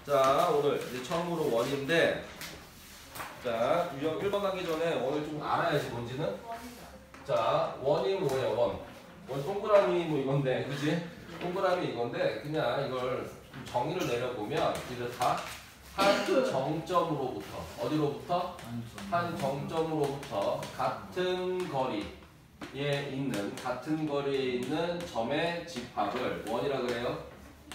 자, 오늘 이제 처음으로 원인데, 자, 유형 1번 하기 전에 원을 좀 알아야지, 뭔지는. 자, 원이 뭐예요, 원? 원 동그라미 뭐 이건데, 그지? 동그라미 이건데, 그냥 이걸 정의를 내려보면, 이들 다 한 정점으로부터, 어디로부터? 한 정점으로부터 같은 거리에 있는, 같은 거리에 있는 점의 집합을 원이라 그래요.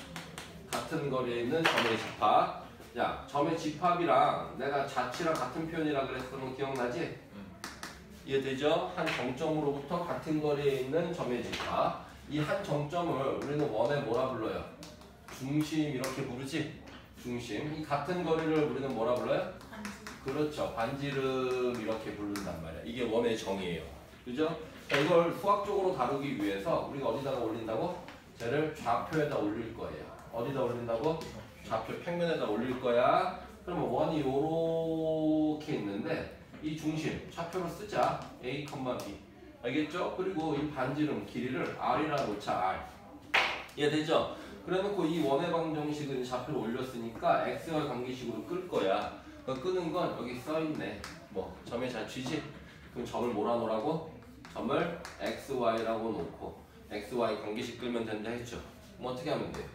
같은 거리에 있는 점의 집합. 야, 점의 집합이랑 내가 자치랑 같은 표현이라 그랬으면 기억나지? 이해되죠? 한 정점으로부터 같은 거리에 있는 점의 집합. 이 한 정점을 우리는 원에 뭐라 불러요? 중심 이렇게 부르지? 중심. 이 같은 거리를 우리는 뭐라 불러요? 그렇죠. 반지름 이렇게 부른단 말이야. 이게 원의 정의예요. 그죠? 자, 이걸 수학적으로 다루기 위해서 우리가 어디다가 올린다고? 쟤를 좌표에다 올릴 거예요. 어디다 올린다고? 좌표 평면에다 올릴 거야. 그러면 원이 요렇게 있는데 이 중심 좌표로 쓰자. A, B. 알겠죠? 그리고 이 반지름 길이를 R이라 놓자. R. 이해되죠? 그래놓고 이 원의 방정식은 좌표로 올렸으니까 xy 관계식으로 끌 거야. 끄는 건 여기 써있네. 뭐 점의 자취지? 그럼 점을 뭐라 놓으라고? 점을 xy라고 놓고 xy 관계식 끌면 된다 했죠. 그럼 어떻게 하면 돼요?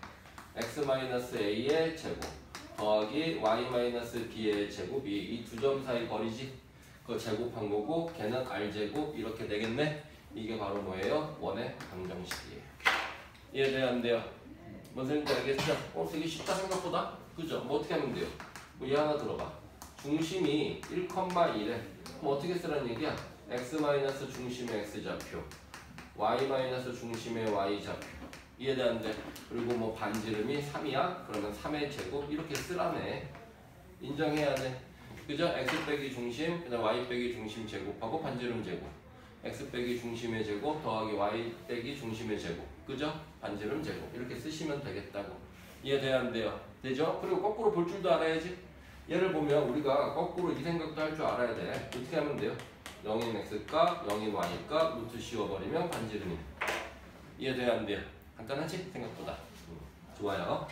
x-a의 제곱 더하기 y-b의 제곱이 이 두 점 사이 거리지? 그거 제곱한 거고 걔는 r제곱 이렇게 되겠네? 이게 바로 뭐예요? 원의 방정식이에요. 이해돼야 안 돼요? 뭔 소리인지 알겠죠? 되게 쉽다 생각보다? 그죠? 뭐 어떻게 하면 돼요? 뭐 얘 하나 들어봐. 중심이 1,1에 그럼 어떻게 쓰라는 얘기야? x 중심의 x좌표 y 중심의 y좌표 이해돼 안 돼? 그리고 뭐 반지름이 3이야? 그러면 3의 제곱 이렇게 쓰라네. 인정해야 돼. 그죠? x 빼기 중심 그다음 y 빼기 중심 제곱하고 반지름 제곱 x 빼기 중심의 제곱 더하기 y 빼기 중심의 제곱 그죠? 반지름 제곱 이렇게 쓰시면 되겠다고. 이해돼야 안 돼요? 되죠? 그리고 거꾸로 볼 줄도 알아야지. 예를 보면 우리가 거꾸로 이 생각도 할 줄 알아야 돼. 어떻게 하면 돼요? 0인 x값, 0인 y값 루트 씌워버리면 반지름이. 이해돼야 안 돼요? 간단하지? 생각보다. 좋아요.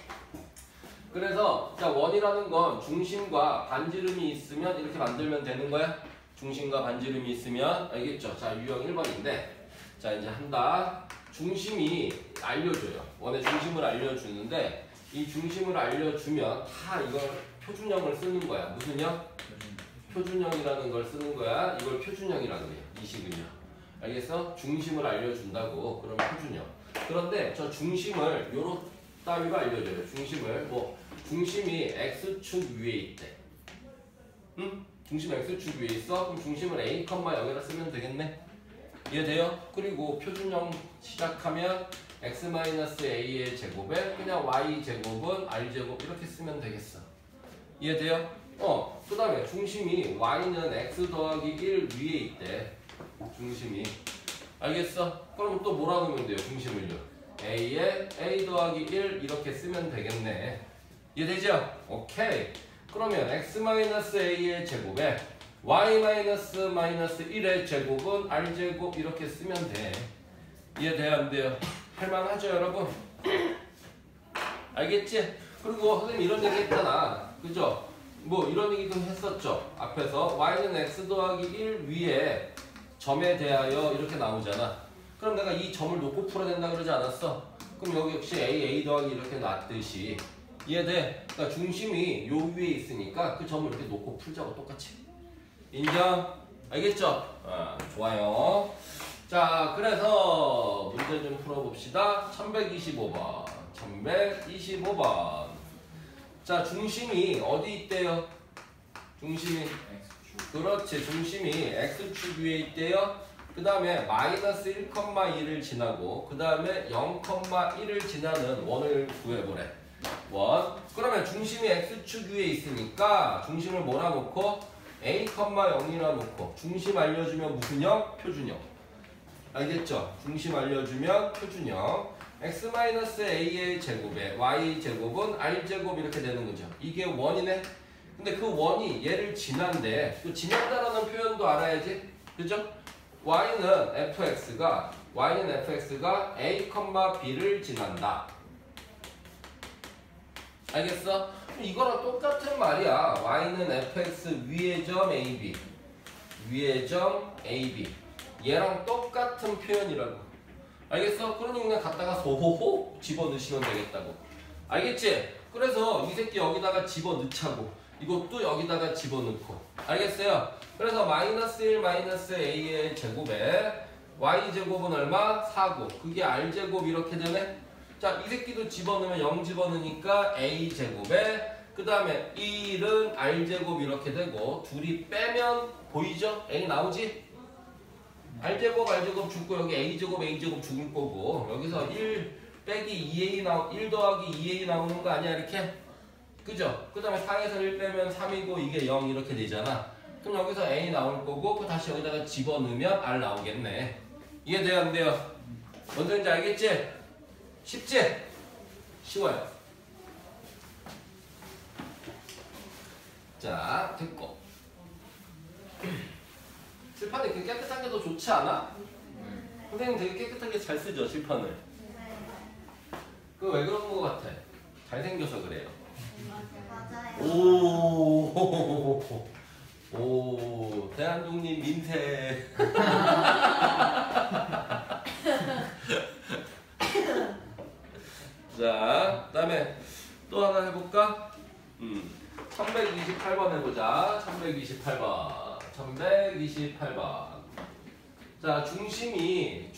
그래서 자 원이라는 건 중심과 반지름이 있으면 이렇게 만들면 되는 거야. 중심과 반지름이 있으면 알겠죠? 자 유형 1번인데 자 이제 한다. 중심이 알려줘요. 원의 중심을 알려주는데 이 중심을 알려주면 다 이걸 표준형을 쓰는 거야. 무슨 형? 표준형이라는 걸 쓰는 거야. 이걸 표준형이라는 거야. 이 식은요. 알겠어? 중심을 알려준다고. 그럼 표준형. 그런데 저 중심을 요런 따위로 알려줘요. 중심을 중심이 x축 위에 있대. 응? 중심 x축 위에 있어? 그럼 중심을 a, 여기다 쓰면 되겠네. 이해돼요? 그리고 표준형 시작하면 x-a의 제곱에 그냥 y제곱은 r제곱 이렇게 쓰면 되겠어. 이해돼요? 그 다음에 중심이 y는 x 더하기 1 위에 있대. 중심이. 알겠어? 그럼 또 뭐라 넣으면 돼요? 중심을요. a에 a 더하기 1 이렇게 쓰면 되겠네. 이해되죠? 오케이. 그러면 x-a의 제곱에 y-1의 제곱은 r제곱 이렇게 쓰면 돼. 이해돼야 안 돼요? 할만하죠 여러분? 알겠지? 그리고 선생님 이런 얘기 했잖아. 그죠? 뭐 이런 얘기도 했었죠. 앞에서 y는 x 더하기 1 위에 점에 대하여 이렇게 나오잖아. 그럼 내가 이 점을 놓고 풀어야 된다 그러지 않았어? 그럼 여기 역시 a 더하기 이렇게 놨듯이 이해돼? 그러니까 중심이 요 위에 있으니까 그 점을 이렇게 놓고 풀자고 똑같이. 인정? 알겠죠? 좋아요. 자, 그래서 문제 좀 풀어봅시다. 1125번. 1125번. 자, 중심이 어디 있대요? 중심이. 그렇지. 중심이 x축 위에 있대요. 그 다음에 마이너스 1,1을 지나고 그 다음에 0,1을 지나는 원을 구해보래. 원. 그러면 중심이 x축 위에 있으니까 중심을 뭐라 놓고 a,0이라 놓고 중심 알려주면 무슨 형? 표준형. 알겠죠? 중심 알려주면 표준형. x-a의 제곱에 y제곱은 r제곱 이렇게 되는 거죠. 이게 원이네. 근데 그 원이 얘를 지난데 그 지난다라는 표현도 알아야지. 그죠? y는 fx가 a, b를 지난다. 알겠어? 이거랑 똑같은 말이야. y는 fx 위의 점 ab 위의 점 ab 얘랑 똑같은 표현이라고. 알겠어? 그러니 그냥 갖다가 소호호 집어넣으시면 되겠다고. 알겠지? 그래서 이 새끼 여기다가 집어넣자고 이것도 여기다가 집어넣고. 알겠어요? 그래서 마이너스 1 마이너스 a의 제곱에 y제곱은 얼마? 4고 그게 r제곱 이렇게 되네? 자, 이 새끼도 집어넣으면 0 집어넣으니까 a제곱에 그 다음에 1은 r제곱 이렇게 되고 둘이 빼면 보이죠? a 나오지? r제곱 죽고 여기 a제곱 죽을 거고 여기서 1 빼기 2a 1 더하기 2a 나오는 거 아니야 이렇게? 그죠? 그 다음에 4에서 1 빼면 3이고 이게 0 이렇게 되잖아. 그럼 여기서 a 나올 거고 그 다시 여기다가 집어넣으면 r 나오겠네. 이해돼요 안 돼요? 뭔 소리인지 알겠지? 쉽지? 쉬워요. 자, 됐고. 칠판이 이렇게 깨끗한 게 더 좋지 않아? 선생님 되게 깨끗하게 잘 쓰죠, 칠판을. 그거 왜 그런 거 같아? 잘생겨서 그래요. 오, 대한독립 민세. 자, 그 다음에 또 하나 해볼까? 1128번 해보자. 1128번. 자, 중심이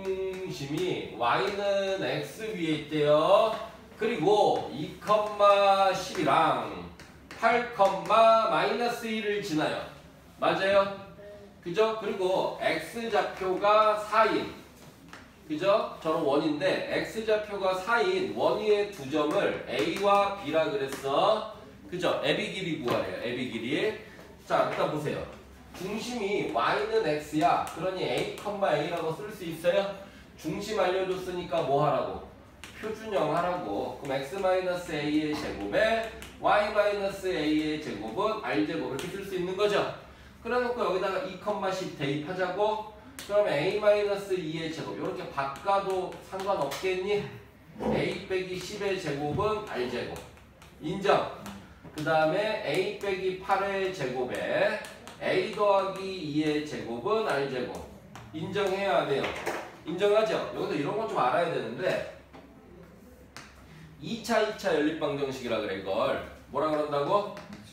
y는 x 위에 있대요. 그리고 2,10이랑 8, 마이너스 1을 지나요. 맞아요? 그죠? 그리고 x좌표가 4인 그죠? 저는 원인데 x좌표가 4인 원위의 두 점을 a와 b라 그랬어. 그죠? 애비 길이 구하래요. 애비 길이. 자, 일단 보세요. 중심이 y는 x야. 그러니 a,a라고 쓸 수 있어요? 중심 알려줬으니까 뭐 하라고? 표준형 하라고. 그럼 x-a의 제곱에 y-a의 제곱은 r제곱 이렇게 쓸 수 있는 거죠? 그래놓고 여기다가 2,10 대입하자고. 그러면 a-2의 제곱 이렇게 바꿔도 상관없겠니? a 빼기 10의 제곱은 r제곱. 인정. 그 다음에 a 빼기 8의 제곱에 a 더하기 2의 제곱은 r제곱. 인정해야 돼요. 인정하죠? 여기서 이런 건 좀 알아야 되는데 2차 연립방정식이라 그래 이걸. 뭐라 그런다고?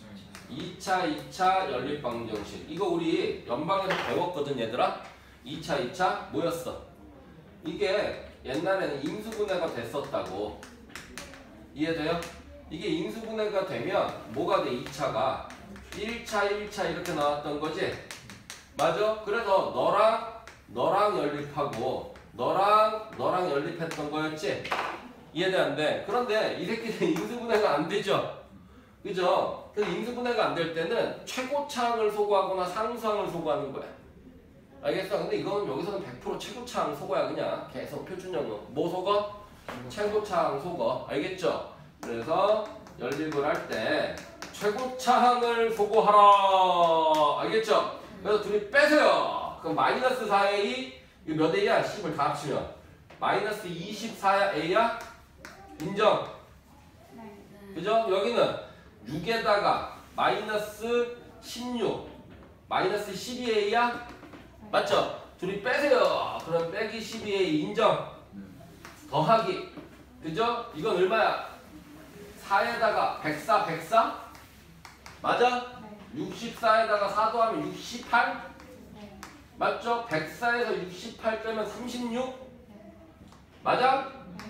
2차 연립방정식. 이거 우리 연방에서 배웠거든 얘들아. 2차 뭐였어? 이게 옛날에는 인수분해가 됐었다고. 이해돼요? 이게 인수분해가 되면 뭐가 돼? 2차가 1차 이렇게 나왔던 거지? 맞아? 그래서 너랑 연립하고 너랑 연립했던 거였지? 이해돼 안 돼? 그런데 이 새끼는 인수분해가 안 되죠? 그죠? 그래서 인수분해가 안 될 때는 최고차항을 소거하거나 상수항을 소거하는 거야. 알겠어? 근데 이거는 여기서는 100% 최고차항 소거야 그냥. 계속 표준형으로. 뭐 소거? 최고차항 소거. 알겠죠? 그래서 연립을 할 때 최고차항을 소거하라. 알겠죠? 그래서 둘이 빼세요. 그럼 마이너스 4a 이거 몇 a야? 10을 다 합치면 마이너스 24a야? 인정? 그죠? 여기는 6에다가 마이너스 16 마이너스 12a야? 맞죠? 둘이 빼세요. 그럼 빼기 12a 인정? 더하기 그죠? 이건 얼마야? 4에다가 104 맞아? 64에다가 4 더하면 68 맞죠? 104에서 68 빼면 36 맞아?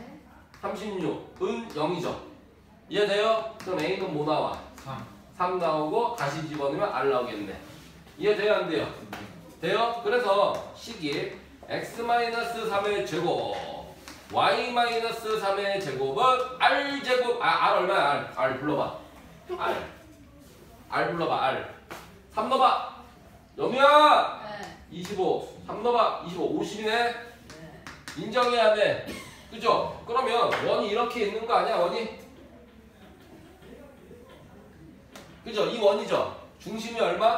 36은 0이죠. 이해돼요? 그럼 a는 뭐 나와? 3 나오고 다시 집어넣으면 r 나오겠네. 이해돼요 안 돼요? 돼요? 그래서 식이 x-3의 제곱 y-3의 제곱은 r제곱 r 얼마야? r 불러봐. r 불러봐. r 3 넣어봐. 영우야 25 3 넣어봐. 25 50이네. 인정해야 돼. 그죠? 그러면 원이 이렇게 있는 거 아니야 원이? 그죠? 이 원이죠? 중심이 얼마?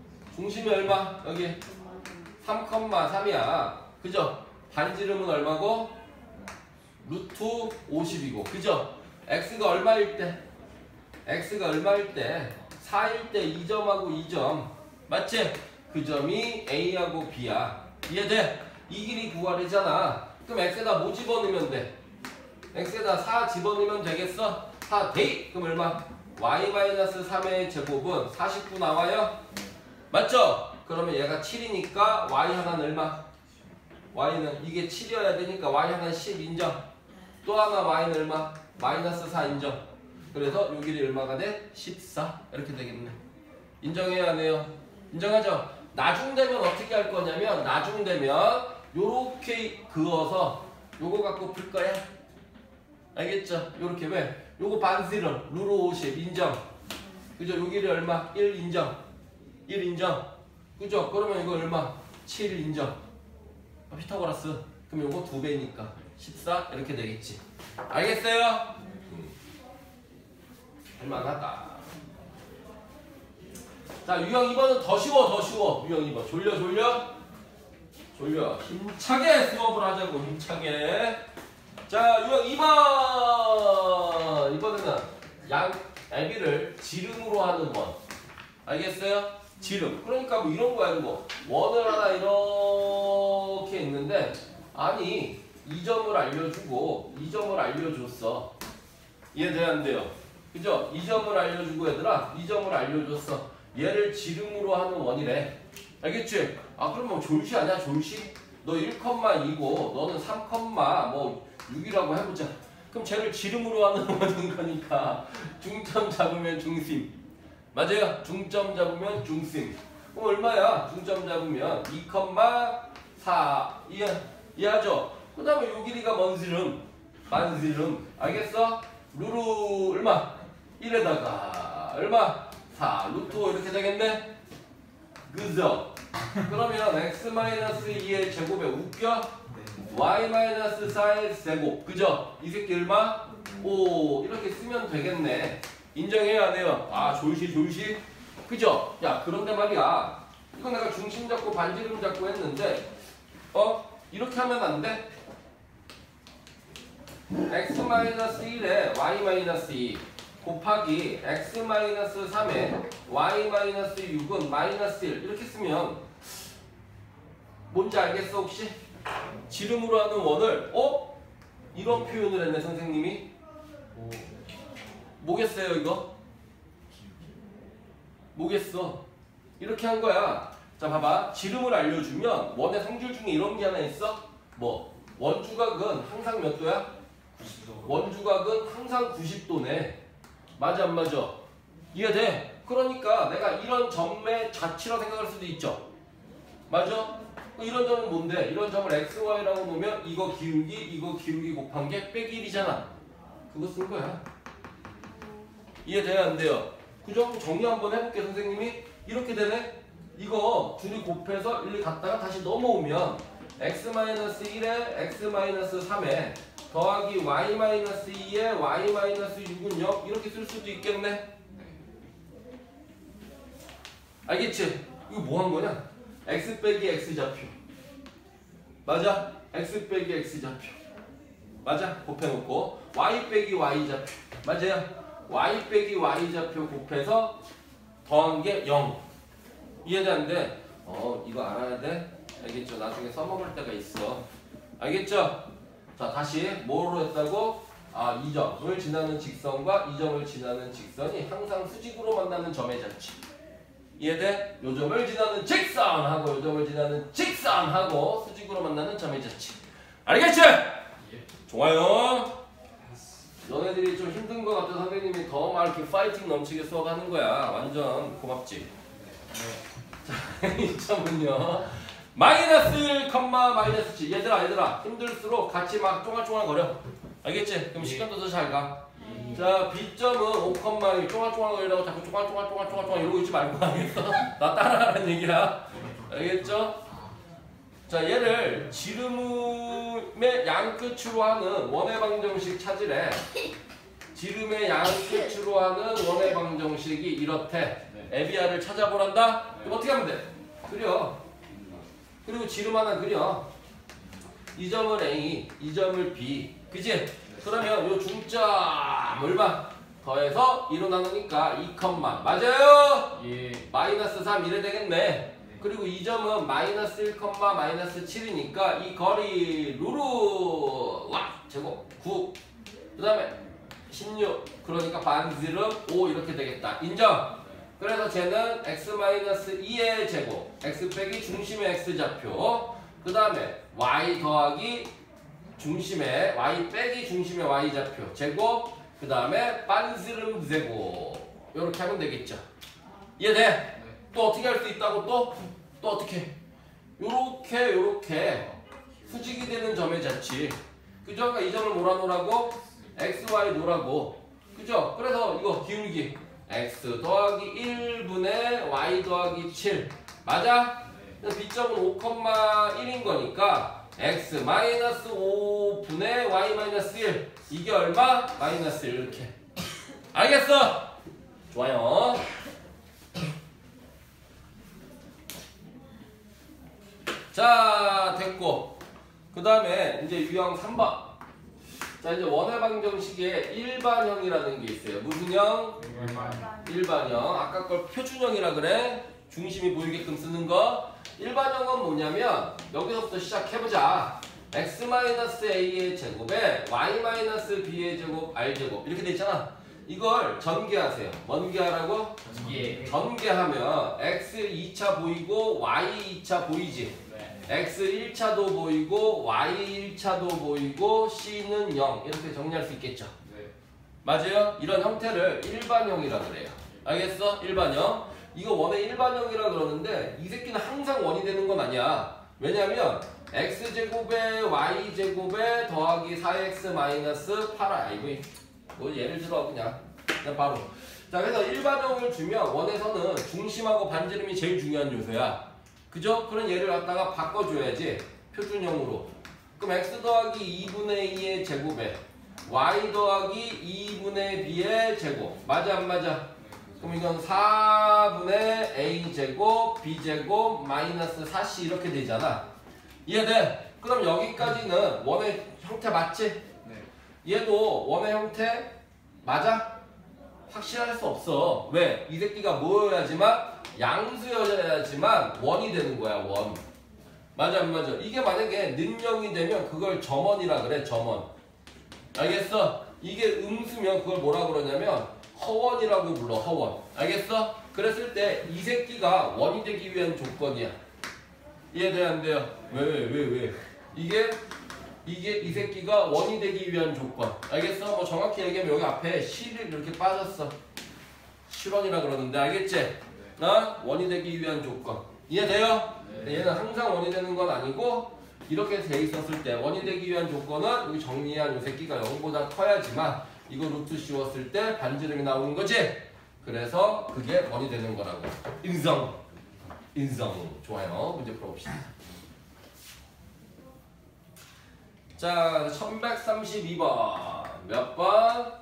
여기 3,3이야. 그죠? 반지름은 얼마고? 루트 50이고. 그죠? x가 얼마일 때? x가 얼마일 때? 4일 때 2점하고 2점. 맞지? 그 점이 a하고 b야. 이해돼? 이 길이 구하래잖아. 그럼 x에다 뭐 집어넣으면 돼? x에다 4 집어넣으면 되겠어? 4 대. 그럼 얼마? y-3의 제곱은 49 나와요? 맞죠? 그러면 얘가 7이니까 y 하나는 얼마? y는 이게 7이어야 되니까 y 하나는 10 인정. 또 하나 y는 얼마? 마이너스 4 인정. 그래서 요 길이 얼마가 돼? 14 이렇게 되겠네. 인정해야 하네요. 인정하죠? 나중 되면 어떻게 할 거냐면 나중 되면 요렇게 그어서 요거 갖고 풀 거야. 알겠죠? 요렇게 왜? 요거 반스런 루트 50 인정. 그죠? 요 길이 얼마? 1 인정. 1 인정. 그죠? 그러면 이거 얼마? 7 인정. 피타고라스. 그럼 요거 2배니까 14 이렇게 되겠지. 알겠어요? 할만하다. 자, 유형 2번은 더 쉬워, 더 쉬워. 유형 2번. 졸려. 힘차게 수업을 하자고, 힘차게. 자, 유형 2번. 이번에는 애비를 지름으로 하는 원. 알겠어요? 지름. 그러니까 뭐 이런 거야, 이거. 원을 하나 이렇게 있는데, 아니, 이 점을 알려주고, 이 점을 알려줬어. 이해돼야 안 돼요? 그죠? 이 점을 알려주고 얘들아, 이 점을 알려줬어. 얘를 지름으로 하는 원이래. 알겠지? 아, 그럼 뭐 졸시 아니야, 졸시? 너 1,2고 너는 3,6이라고 해보자. 그럼 쟤를 지름으로 하는 원인 거니까 중점 잡으면 중심. 맞아요? 중점 잡으면 중심. 그럼 얼마야? 중점 잡으면 2,4. 이해하죠? 그 다음에 요 길이가 만지름. 알겠어? 루트 얼마? 1에다가 얼마? 4. 루트 5 이렇게 되겠네? 그죠? 그러면 x-2의 제곱에 웃겨? y-4의 제곱. 그죠? 이 새끼 얼마? 5. 이렇게 쓰면 되겠네. 인정해야 하네요. 아, 졸시. 그죠? 야, 그런데 말이야. 이거 내가 중심 잡고 반지름 잡고 했는데, 이렇게 하면 안 돼? x-1에 y-2 곱하기 x-3에 y-6은 -1 이렇게 쓰면 뭔지 알겠어 혹시? 지름으로 하는 원을 이런 표현을 했네 선생님이. 뭐겠어요 이거? 뭐겠어? 이렇게 한 거야. 자 봐봐. 지름을 알려주면 원의 성질 중에 이런 게 하나 있어? 뭐? 원주각은 항상 몇 도야? 90도. 원주각은 항상 90도네. 맞아 안 맞아? 이해돼? 그러니까 내가 이런 점의 자치로 생각할 수도 있죠. 맞아? 이런 점은 뭔데? 이런 점을 xy라고 놓으면 이거 기울기 곱한 게 빼기 1이잖아. 그거 쓴 거야. 이해돼야 안 돼요? 그죠? 정리 한번 해볼게 선생님이. 이렇게 되네? 이거 둘이 곱해서 1 갔다가 다시 넘어오면 x-1에 x-3에 더하기 y-2에 y-6은 0 이렇게 쓸 수도 있겠네? 알겠지? 이거 뭐 한 거냐? x 빼기 x 좌표. 맞아? x 빼기 x 좌표. 맞아? 곱해놓고 y 빼기 y 좌표. 맞아요? y 빼기 y 좌표 곱해서 더한 게 0. 이해되는데 이거 알아야 돼? 알겠죠? 나중에 써먹을 때가 있어. 알겠죠? 자, 다시 뭐로 했다고? 아, 이 점을 지나는 직선과 이 점을 지나는 직선이 항상 수직으로 만나는 점의 자치. 이해돼? 요 점을 지나는 직선하고 요 점을 지나는 직선하고 수직으로 만나는 점의 자치. 알겠지? 예. 좋아요. 너네들이 좀 힘든 것 같아. 선생님이 더 막 이렇게 파이팅 넘치게 수업하는 거야. 완전 고맙지? 자, 이 점은요. -1, -7. 얘들아 힘들수록 같이 막 쫑알쫑알 거려. 알겠지? 그럼 시간도 더 잘 가. 자, B점은 5,2 쫑알쫑알 거리라고 자꾸 쫑알쫑알 이러고 있지 말고. 알겠어? 나 따라하라는 얘기야. 알겠죠? 자, 얘를 지름의 양끝으로 하는 원의 방정식 찾으래. 지름의 양끝으로 하는 원의 방정식이 이렇대. 에비아를 찾아보란다? 그럼 어떻게 하면 돼? 그려. 그리고 지름 하나 그려. 이 점을 A, 이 점을 B. 그지? 그러면 요 중점 얼마? 더해서 2로 나누니까 2, 맞아요? 예. 마이너스 3 이래 되겠네. 그리고 이 점은 마이너스 1, 마이너스 7이니까 이 거리 루루 와 제곱 9. 그 다음에 16. 그러니까 반지름 5 이렇게 되겠다. 인정? 그래서 쟤는 x-2의 제곱, x 빼기 중심의 x좌표, 그 다음에 y 더하기 중심의 y 빼기 중심의 y좌표 제곱, 그 다음에 반지름 제곱. 이렇게 하면 되겠죠. 이해돼? 네. 또 어떻게 할 수 있다고 또 어떻게? 요렇게 수직이 되는 점의 자치. 그죠? 아까 이 점을 뭐라 놓으라고? x, y 놓으라고. 그죠? 그래서 이거 기울기 x 더하기 1분의 y 더하기 7 맞아? 네. B점은 5,1인 거니까 x 마이너스 5분의 y 마이너스 1 이게 얼마? 마이너스 1 이렇게. 알겠어? 좋아요. 자 됐고 그 다음에 이제 유형 3번. 자 이제 원의 방정식에 일반형이라는 게 있어요. 무슨 형? 일반형. 아까 걸 표준형이라 그래. 중심이 보이게끔 쓰는 거. 일반형은 뭐냐면 여기서부터 시작해보자. x-a의 제곱에 y-b의 제곱 r제곱 이렇게 돼 있잖아. 이걸 전개하세요. 뭔 개하라고? 예. 전개하면 x 2차 보이고 y 2차 보이지. x 1차도 보이고 y 1차도 보이고 c는 0 이렇게 정리할 수 있겠죠. 네. 맞아요? 이런 형태를 일반형이라 그래요. 알겠어? 일반형. 이거 원의 일반형이라 그러는데 이 새끼는 항상 원이 되는 건 아니야. 왜냐면 x제곱에 y제곱에 더하기 4x 마이너스 8y 뭐 예를 들어 그냥 바로. 자 그래서 일반형을 주면 원에서는 중심하고 반지름이 제일 중요한 요소야. 그죠? 그런 예를 갖다가 바꿔줘야지. 표준형으로. 그럼 x 더하기 2분의 2의 제곱에 y 더하기 2분의 b의 제곱. 맞아 안 맞아? 그럼 이건 4분의 a제곱 b제곱 마이너스 4c 이렇게 되잖아. 이해돼? 그럼 여기까지는 원의 형태 맞지? 네. 얘도 원의 형태 맞아? 확실할 수 없어. 왜? 이 새끼가 뭐여야지만 양수여야지만 원이 되는 거야. 원. 맞아 안 맞아? 이게 만약에 는영이 되면 그걸 점원이라 그래. 점원. 알겠어? 이게 음수면 그걸 뭐라 그러냐면 허원이라고 불러. 허원. 알겠어? 그랬을 때 이 새끼가 원이 되기 위한 조건이야. 이해돼 안 돼요? 왜? 이게 이 새끼가 원이 되기 위한 조건. 알겠어? 뭐 정확히 얘기하면 여기 앞에 실이 이렇게 빠졌어. 실원이라 그러는데 알겠지? 원이 되기 위한 조건. 이해돼요? 네. 얘는 항상 원이 되는 건 아니고 이렇게 돼 있었을 때 원이 되기 위한 조건은 여기 정리한 이 새끼가 0보다 커야지만 이거 루트 씌웠을 때 반지름이 나오는 거지? 그래서 그게 원이 되는 거라고. 인정. 좋아요. 문제 풀어봅시다. 자, 1132번. 몇 번?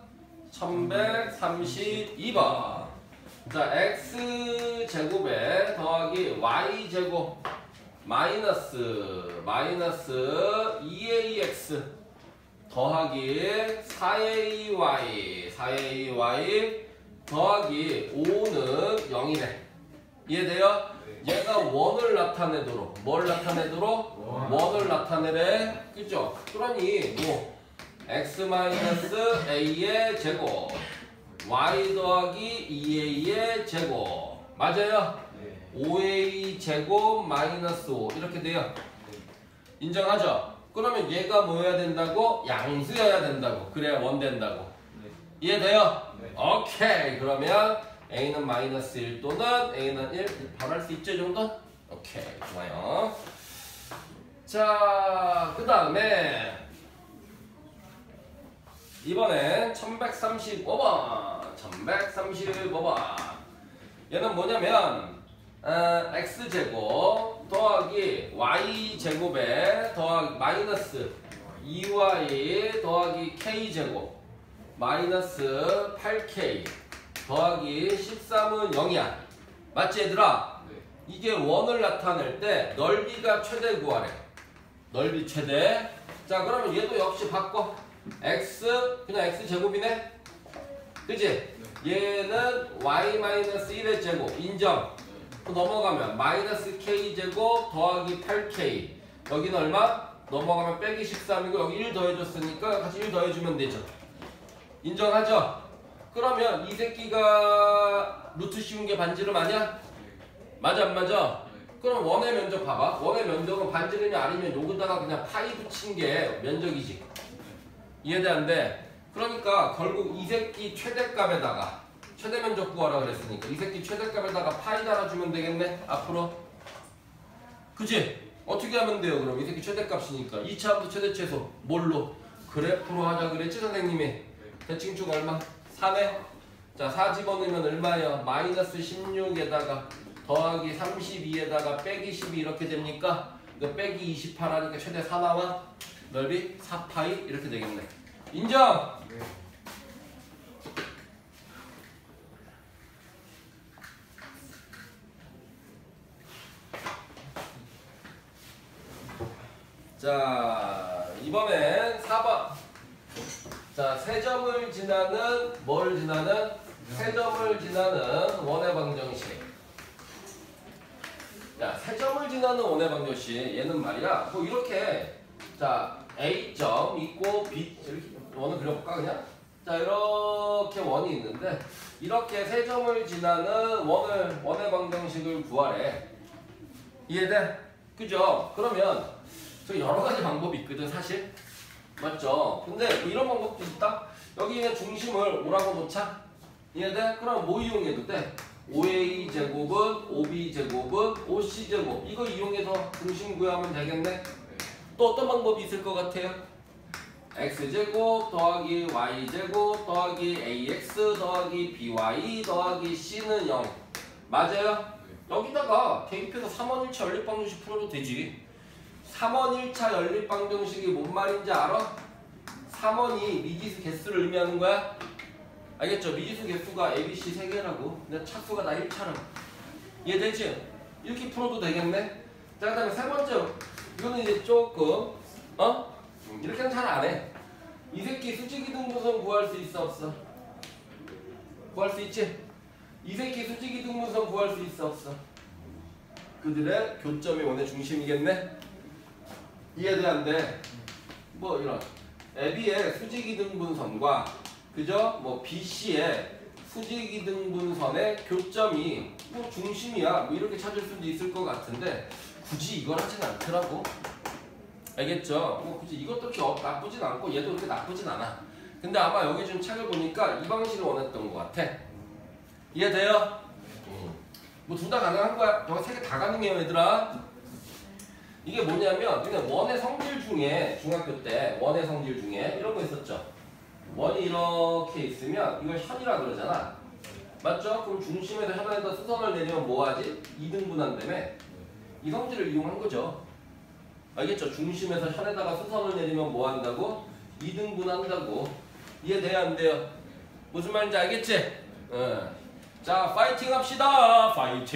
1132번. 자, x제곱에 더하기 y제곱 마이너스 2ax 더하기 4ay 더하기 5는 0이네. 이해돼요? 얘가 원을 나타내도록 뭘 나타내도록? 원을 나타내래. 그죠? 그러니 뭐 x-a의 제곱 y 더하기 2a의 제곱 맞아요? 네. 5a 제곱 마이너스 5 이렇게 돼요. 인정하죠? 그러면 얘가 뭐여야 된다고? 양수여야 된다고. 그래야 원 된다고. 네. 이해돼요? 네. 오케이. 그러면 a는 마이너스 1 또는 a는 1 바로 할 수 있죠? 이 정도? 오케이. 좋아요. 자, 그 다음에 이번엔 1135번. 얘는 뭐냐면 x제곱 더하기 y제곱에 더하기 마이너스 2y 더하기 k제곱 마이너스 8k 더하기 13은 0이야. 맞지 얘들아? 네. 이게 원을 나타낼 때 넓이가 최대 구하래. 넓이 최대. 자 그러면 얘도 역시 바꿔. x 그냥 x 제곱이네. 그지? 얘는 y-1의 제곱 인정. 또 넘어가면 마이너스 k 제곱 더하기 8k. 여기는 얼마? 넘어가면 빼기 13이고 여기 1 더해줬으니까 같이 1 더해주면 되죠. 인정하죠? 그러면 이 새끼가 루트 씌운 게 반지름 아니야? 맞아 안 맞아? 그럼 원의 면적 봐봐. 원의 면적은 반지름이 아니면 여기다가 그냥 파이 붙인 게 면적이지. 이해돼 안 돼? 그러니까 결국 이 새끼 최대값에다가 최대 면적 구하라 그랬으니까 이 새끼 최대값에다가 파이 달아주면 되겠네 앞으로. 그지? 어떻게 하면 돼요? 그럼 이 새끼 최대값이니까 2차 함수 최대 최소 뭘로? 그래프로 하자 그랬지 선생님이. 대칭축 얼마? 4네. 자 4 집어넣으면 얼마예요? 마이너스 16에다가 더하기 32에다가 빼기 12 이렇게 됩니까? 이거 빼기 28 하니까 최대 4 나와. 넓이 4파이 이렇게 되겠네. 인정? 네. 자 이번엔 4번. 자 세점을 지나는 뭘 지나는? 세점을 지나는 원의 방정식. 자 세점을 지나는 원의 방정식 얘는 말이야 뭐 이렇게 자 A점 있고 B 이렇게 원을 그려볼까 그냥? 자 이렇게 원이 있는데 이렇게 세점을 지나는 원의 방정식을 구하래. 이해돼? 그죠? 그러면 저 여러 가지 방법이 있거든 사실. 맞죠? 근데 뭐 이런 방법도 있다. 여기 있는 중심을 5라고 놓자. 이해돼? 그럼 뭐 이용해도 돼? 5a 제곱은 5b 제곱은 5c 제곱 이거 이용해서 중심 구하면 되겠네. 또 어떤 방법이 있을 것 같아요? x제곱 더하기 y제곱 더하기 ax 더하기 by 더하기 c는 0 맞아요? 여기다가 대입해서 3원 1차 연립방정식 풀어도 되지. 3원 1차 연립방정식이 뭔 말인지 알아? 3원이 미지수 개수를 의미하는 거야. 알겠죠? 미지수 개수가 ABC 3개라고. 근데 차수가 다 1차라고. 이해되지? 이렇게 풀어도 되겠네. 자, 그 다음에 세 번째. 이거는 이제 조금 이렇게는 잘 안 해. 이 새끼 수직이등분선 구할 수 있어 없어? 구할 수 있지? 이 새끼 수직이등분선 구할 수 있어 없어? 그들의 교점이 원의 중심이겠네? 이해돼 안 돼? 뭐 이런 AB의 수직이등분선과 그죠? 뭐 BC의 수직이등분선의 교점이 뭐 중심이야 뭐 이렇게 찾을 수도 있을 것 같은데 굳이 이걸 하진 않더라고. 알겠죠? 뭐 굳이 이것도 그렇게 나쁘진 않고 얘도 그렇게 나쁘진 않아. 근데 아마 여기 좀 책을 보니까 이 방식을 원했던 것 같아. 이해돼요? 뭐 둘 다 가능한 거야. 저거 세 개 다 가능해요 얘들아. 이게 뭐냐면 그냥 원의 성질 중에 중학교 때 원의 성질 중에 이런 거 있었죠. 원이 이렇게 있으면 이걸 현이라 그러잖아. 맞죠? 그럼 중심에서 현안에다 수선을 내리면 뭐하지? 2등분한다며. 이 성질을 이용한 거죠. 알겠죠? 중심에서 현에다가 수선을 내리면 뭐한다고? 2등분한다고. 이해돼야 안 돼요? 무슨 말인지 알겠지? 자 파이팅 합시다.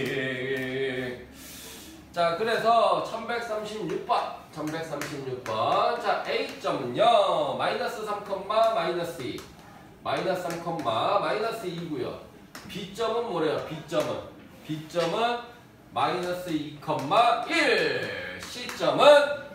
파이팅. 자 그래서 1136번 자 A점은요 마이너스 3, 마이너스 2 마이너스 3, 마이너스 2고요 B점은 뭐래요? B점은 마이너스 2, 1 C점은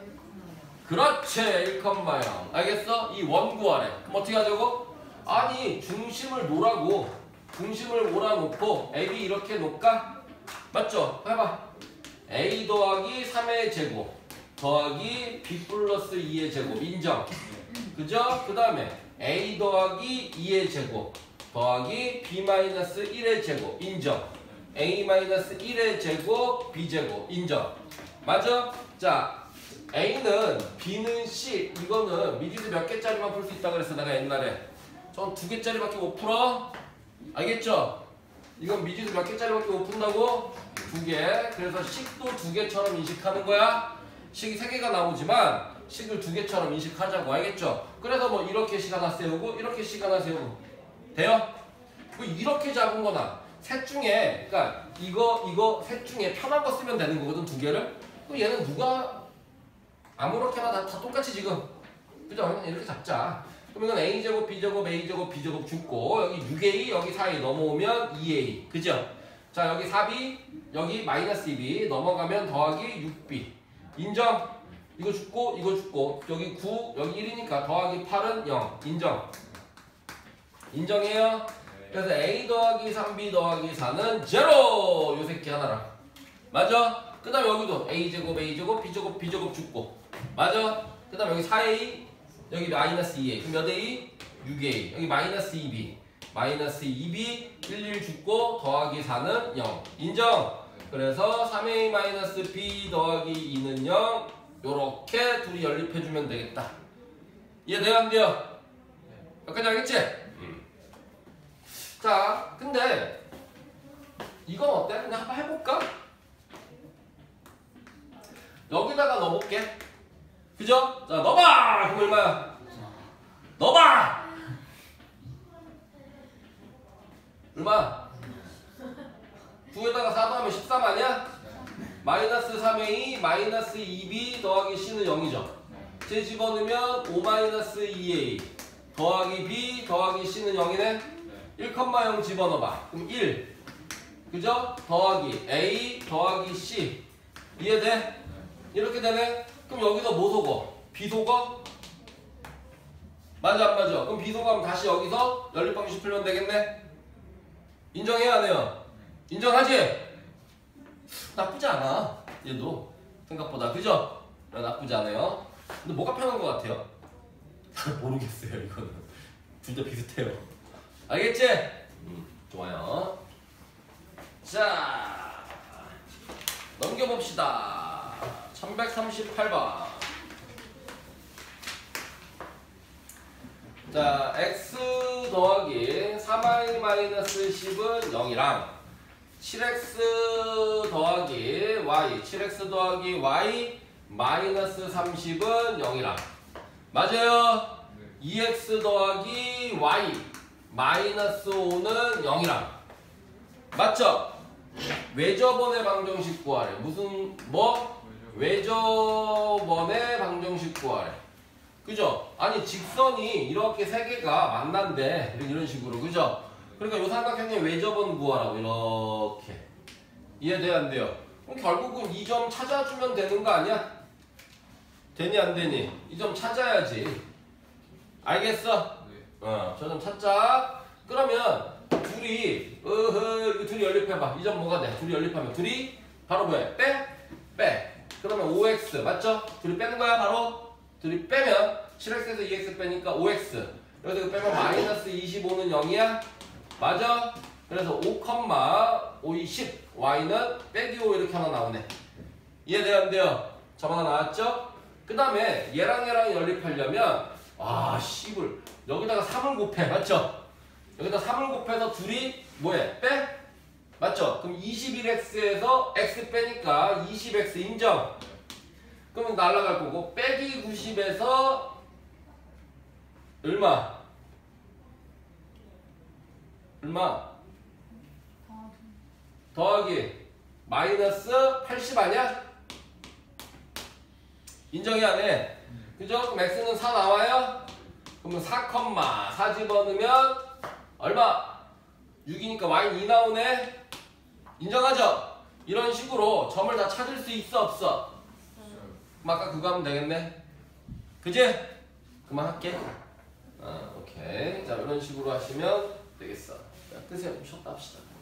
그렇지 1, 0 알겠어? 이 원 구하래. 그럼 어떻게 하자고? 아니 중심을 놓으라고. 중심을 몰아놓고 AB 이렇게 놓을까? 맞죠? 해봐. A 더하기 3의 제곱 더하기 B 플러스 2의 제곱 인정. 그죠? 그 다음에 A 더하기 2의 제곱 더하기 B 마이너스 1의 제곱 인정. A 마이너스 1의 제곱 B 제곱 인정. 맞아? 자 A는 B는 C 이거는 미지수 몇 개짜리만 풀 수 있다고 그랬어 내가 옛날에. 전 2개짜리밖에 못 풀어. 알겠죠? 이건 미지수 몇 개짜리밖에 못 푼다고? 2개. 그래서 식도 2개처럼 인식하는 거야. 식이 3개가 나오지만 식을 2개처럼 인식하자고. 알겠죠? 그래서 뭐 이렇게 식 하나 세우고 이렇게 식 하나 세우고 돼요? 뭐 이렇게 잡은 거나 셋 중에 그러니까 이거 셋 중에 편한 거 쓰면 되는 거거든 2개를. 그럼 얘는 누가 아무렇게나 다 똑같이 지금 그죠? 그냥 이렇게 잡자. 그럼 이건 a제곱, b제곱, a제곱, b제곱 죽고 여기 6a, 여기 4a 넘어오면 2a. 그죠? 자, 여기 4b, 여기 마이너스 2b 넘어가면 더하기 6b. 인정? 이거 죽고, 이거 죽고 여기 9, 여기 1이니까 더하기 8은 0. 인정? 인정해요? 그래서 a 더하기 3b 더하기 4는 제로! 요 새끼 하나랑. 맞아? 그 다음에 여기도 a제곱, a제곱, b제곱, b제곱 죽고. 맞아? 그 다음에 여기 4a, 여기 마이너스 2a. 그럼 몇 a? 6a. 여기 마이너스 2b. 마이너스 2b, 11 죽고 더하기 4는 0. 인정? 그래서 3a 마이너스 b 더하기 2는 0. 요렇게 둘이 연립해주면 되겠다. 이해돼요? 안 돼요? 여기까지 알겠지? 자, 근데 이건 어때? 그냥 한번 해볼까? 여기다가 넣어볼게. 그죠? 자, 넣어봐! 그럼 얼마야? 넣어봐! 얼마? 9에다가 4 더하면 13 아니야? 마이너스 3a 마이너스 2b 더하기 c는 0이죠. 제 집어넣으면 5 마이너스 2a 더하기 b 더하기 c는 0이네? 1,0 집어넣어봐. 그럼 1. 그죠? 더하기 a 더하기 c. 이해돼? 이렇게 되네? 그럼 여기서 뭐 속어? b 속어? 맞아 안 맞아? 그럼 b 속어하면 다시 여기서 연립방식 풀면 되겠네? 인정해야 안 해요? 인정하지? 나쁘지 않아. 얘도 생각보다. 그죠? 나쁘지 않아요. 근데 뭐가 편한 것 같아요? 잘 모르겠어요. 이거는 둘 다 비슷해요. 알겠지? 좋아요. 자, 넘겨봅시다. 1138번. 자, x 더하기 3i-10은 0이랑 7x 더하기 y, 7x 더하기 y 마이너스 30은 0이랑 맞아요? 2x 더하기 y 마이너스 5는 0이랑 맞죠? 외접원의 방정식 구하래. 무슨 뭐? 외접원의 방정식 구하래. 그죠? 아니 직선이 이렇게 세 개가 만난대. 이런 식으로. 그죠? 그러니까 요 삼각형의 외접원 구하라고. 이렇게. 이해돼요? 안 돼요? 그럼 결국은 이 점 찾아주면 되는 거 아니야? 되니 안 되니? 이 점 찾아야지. 알겠어? 네. 저 점 찾자. 그러면 둘이 이거 둘이 연립해봐. 이 점 뭐가 돼? 둘이 연립하면 둘이 바로 뭐야? 빼. 그러면 5x 맞죠? 둘이 빼는 거야 바로. 둘이 빼면 7x에서 2x 빼니까 5x. 여기서 이거 빼면 마이너스 25는 0이야? 맞아? 그래서 5, 10 y는 빼기 5 이렇게 하나 나오네. 이해돼요? 안 돼요? 점 하나 나왔죠? 그 다음에 얘랑 연립하려면 씨불 여기다가 3을 곱해. 맞죠? 여기다 3을 곱해서 둘이 뭐해? 빼? 맞죠? 그럼 21x에서 x 빼니까 20x 인정? 그러면 날라갈 거고 빼기 90에서 얼마? 더하기 마이너스 80 아니야? 인정이 안 해? 그죠? 그럼 x는 4 나와요? 그러면 4, 집어넣으면 얼마? 6이니까 y는 2 나오네? 인정하죠? 이런 식으로 점을 다 찾을 수 있어 없어? 그럼 아까 그거 하면 되겠네? 그지? 그만할게. 오케이. 자, 이런 식으로 하시면 되겠어. 자, 끄세요. 좀 쉬었다 합시다.